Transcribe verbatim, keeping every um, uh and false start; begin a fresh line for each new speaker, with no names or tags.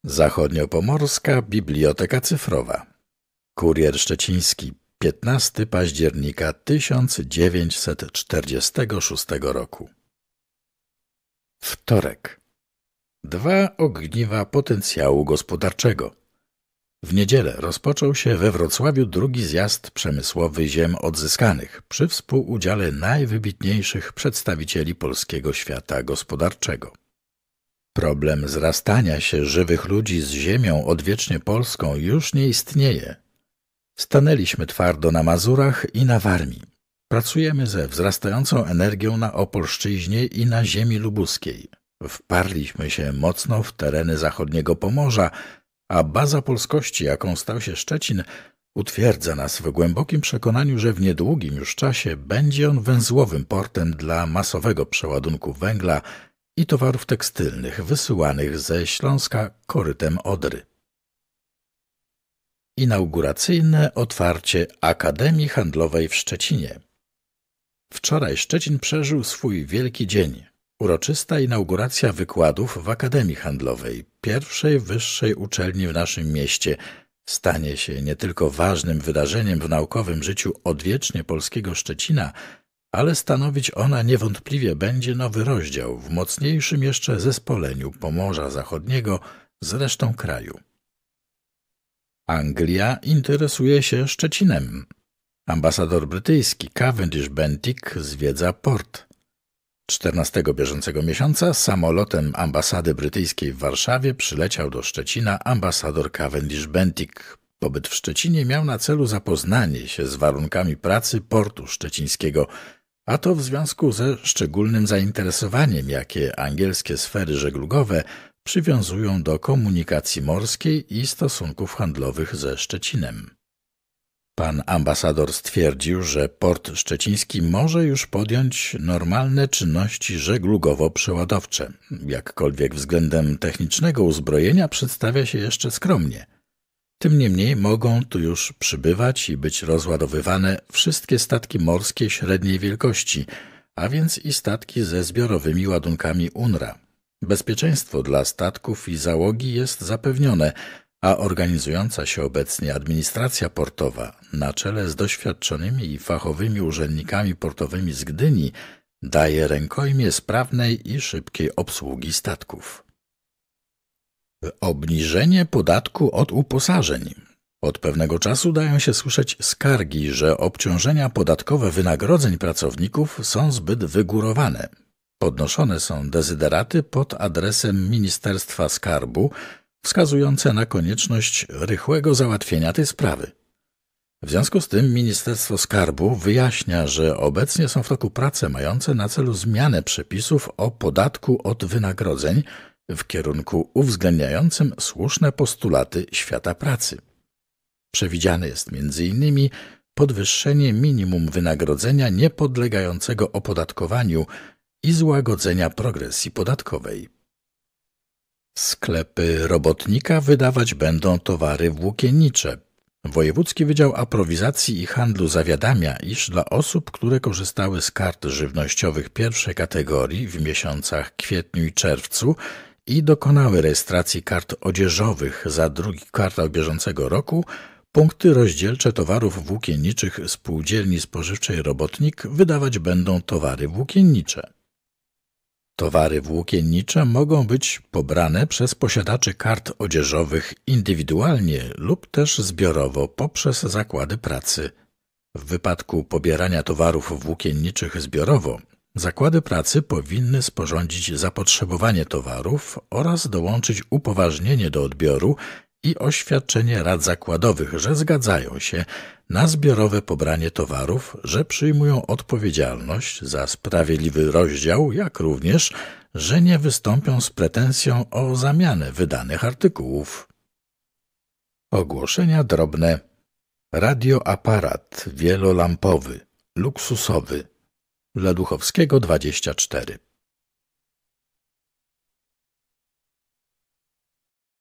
Zachodniopomorska Biblioteka Cyfrowa. Kurier Szczeciński, piętnastego października tysiąc dziewięćset czterdziestego szóstego roku. Wtorek. Dwa ogniwa potencjału gospodarczego. W niedzielę rozpoczął się we Wrocławiu drugi zjazd przemysłowy ziem odzyskanych przy współudziale najwybitniejszych przedstawicieli polskiego świata gospodarczego. Problem zrastania się żywych ludzi z ziemią odwiecznie polską już nie istnieje. Stanęliśmy twardo na Mazurach i na Warmii. Pracujemy ze wzrastającą energią na Opolszczyźnie i na ziemi lubuskiej. Wparliśmy się mocno w tereny zachodniego Pomorza, a baza polskości, jaką stał się Szczecin, utwierdza nas w głębokim przekonaniu, że w niedługim już czasie będzie on węzłowym portem dla masowego przeładunku węgla i towarów tekstylnych wysyłanych ze Śląska korytem Odry. Inauguracyjne otwarcie Akademii Handlowej w Szczecinie. Wczoraj Szczecin przeżył swój wielki dzień. Uroczysta inauguracja wykładów w Akademii Handlowej, pierwszej wyższej uczelni w naszym mieście, stanie się nie tylko ważnym wydarzeniem w naukowym życiu odwiecznie polskiego Szczecina, ale stanowić ona niewątpliwie będzie nowy rozdział w mocniejszym jeszcze zespoleniu Pomorza Zachodniego z resztą kraju. Anglia interesuje się Szczecinem. Ambasador brytyjski Cavendish Bentinck zwiedza port. czternastego bieżącego miesiąca samolotem ambasady brytyjskiej w Warszawie przyleciał do Szczecina ambasador Cavendish Bentinck. Pobyt w Szczecinie miał na celu zapoznanie się z warunkami pracy portu szczecińskiego, a to w związku ze szczególnym zainteresowaniem, jakie angielskie sfery żeglugowe przywiązują do komunikacji morskiej i stosunków handlowych ze Szczecinem. Pan ambasador stwierdził, że port szczeciński może już podjąć normalne czynności żeglugowo-przeładowcze, jakkolwiek względem technicznego uzbrojenia przedstawia się jeszcze skromnie. Tym niemniej mogą tu już przybywać i być rozładowywane wszystkie statki morskie średniej wielkości, a więc i statki ze zbiorowymi ładunkami U N R A. Bezpieczeństwo dla statków i załogi jest zapewnione, a organizująca się obecnie administracja portowa na czele z doświadczonymi i fachowymi urzędnikami portowymi z Gdyni daje rękojmię sprawnej i szybkiej obsługi statków. Obniżenie podatku od uposażeń. Od pewnego czasu dają się słyszeć skargi, że obciążenia podatkowe wynagrodzeń pracowników są zbyt wygórowane. Podnoszone są dezyderaty pod adresem Ministerstwa Skarbu, wskazujące na konieczność rychłego załatwienia tej sprawy. W związku z tym Ministerstwo Skarbu wyjaśnia, że obecnie są w toku prace mające na celu zmianę przepisów o podatku od wynagrodzeń w kierunku uwzględniającym słuszne postulaty świata pracy. Przewidziane jest między innymi podwyższenie minimum wynagrodzenia niepodlegającego opodatkowaniu i złagodzenia progresji podatkowej. Sklepy robotnika wydawać będą towary włókiennicze. Wojewódzki Wydział Aprowizacji i Handlu zawiadamia, iż dla osób, które korzystały z kart żywnościowych pierwszej kategorii w miesiącach kwietniu i czerwcu i dokonały rejestracji kart odzieżowych za drugi kwartał bieżącego roku, punkty rozdzielcze towarów włókienniczych Spółdzielni Spożywczej Robotnik wydawać będą towary włókiennicze. Towary włókiennicze mogą być pobrane przez posiadaczy kart odzieżowych indywidualnie lub też zbiorowo poprzez zakłady pracy. W wypadku pobierania towarów włókienniczych zbiorowo, zakłady pracy powinny sporządzić zapotrzebowanie towarów oraz dołączyć upoważnienie do odbioru i oświadczenie rad zakładowych, że zgadzają się na zbiorowe pobranie towarów, że przyjmują odpowiedzialność za sprawiedliwy rozdział, jak również, że nie wystąpią z pretensją o zamianę wydanych artykułów. Ogłoszenia drobne. Radioaparat wielolampowy, luksusowy. Dla Duchowskiego dwadzieścia cztery.